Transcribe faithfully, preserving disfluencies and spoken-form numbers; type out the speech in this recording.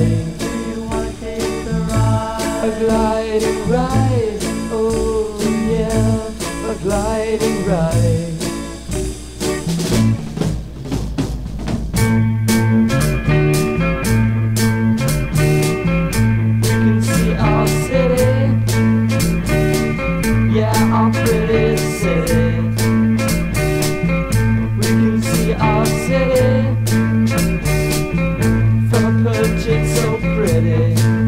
ride? Do you wanna take the ride? A gliding ride, oh yeah, a gliding ride. We can see our city, yeah, our pretty city. We can see our city from a perch, it's so pretty.